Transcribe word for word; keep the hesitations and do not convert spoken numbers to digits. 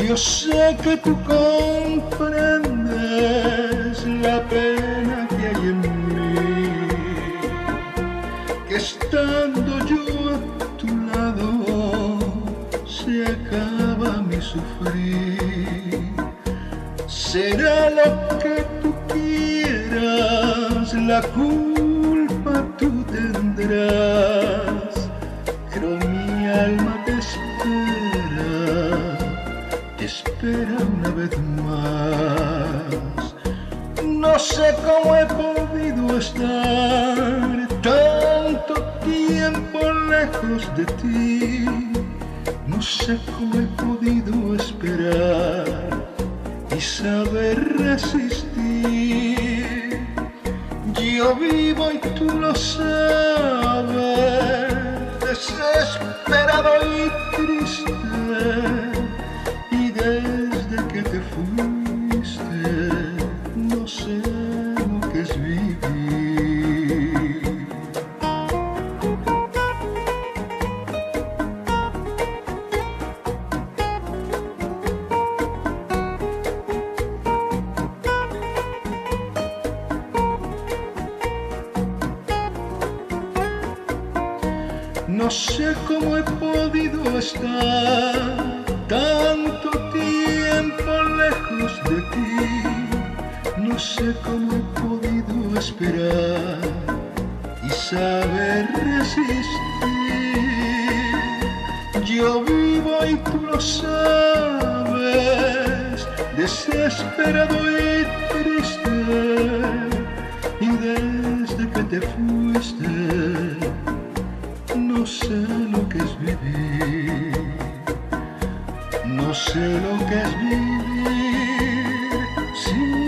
Yo sé que tú comprendes la pena que hay en mí, que estando yo a tu lado se acaba mi sufrir. Será lo que tú quieras, la culpa tú tendrás, pero mi alma te espera, te espera una vez más. No sé cómo he podido estar tanto tiempo lejos de ti, no sé cómo he podido esperar y saber resistir. Yo vivo y tú lo sabes, desesperado y triste, y desde que te fuiste no sé lo que es vivir. No sé cómo he podido estar tanto tiempo lejos de ti, no sé cómo he podido esperar y saber resistir. Yo vivo y tú lo sabes, desesperado y triste, y desde que te fuiste no sé lo que es vivir, no sé lo que es vivir sin